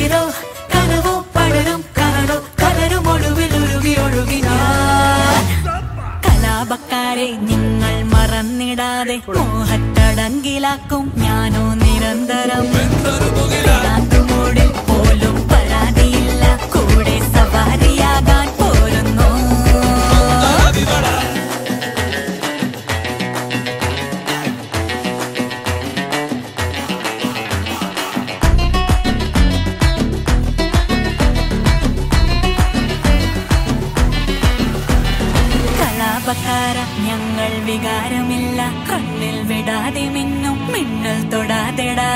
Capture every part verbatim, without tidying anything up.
ഉയിരോ കനവോ പടരും കനടോ കലരും ഒടുവിൽ ഉരുകി ഒഴുകി ഞാൻ കലാപക്കാരെ നിങ്ങൾ മറന്നിടാതെ മോഹത്തടങ്കിലാക്കും ഞാനോ നിരന്തരം മൂടിൽ പോലും പരാതിയില്ല കൂടെ സവാരിയാകാൻ പോരുന്നു കലാപക്കാര ഞങ്ങൾ വികാരമില്ല കണ്ണിൽ വിടാതെ മിന്നും മിന്നൽ തൊടാതെടാ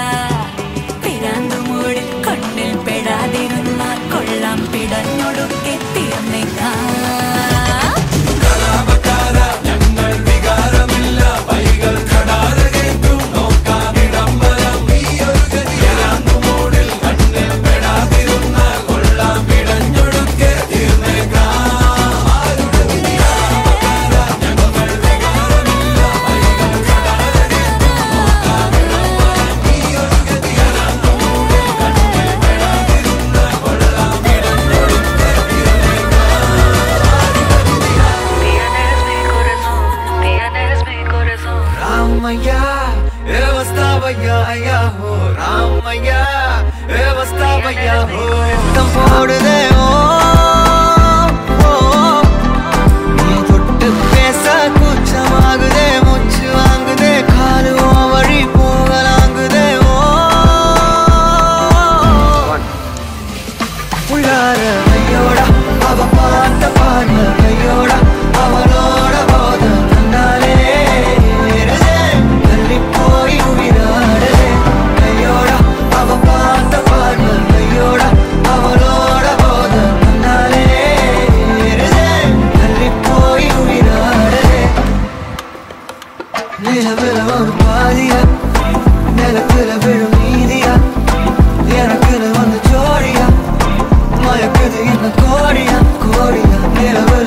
പിരാന്തുമൂടിൽ കണ്ണിൽ പെടാതിരുന്നാൽ കൊള്ളാം പിടഞ്ഞൊടുക്കെ തീർന്നേക്കാം Coria, Coria, Coria,